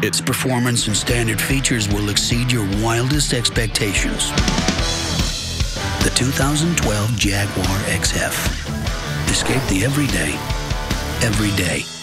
Its performance and standard features will exceed your wildest expectations. The 2012 Jaguar XF. Escape the everyday, every day.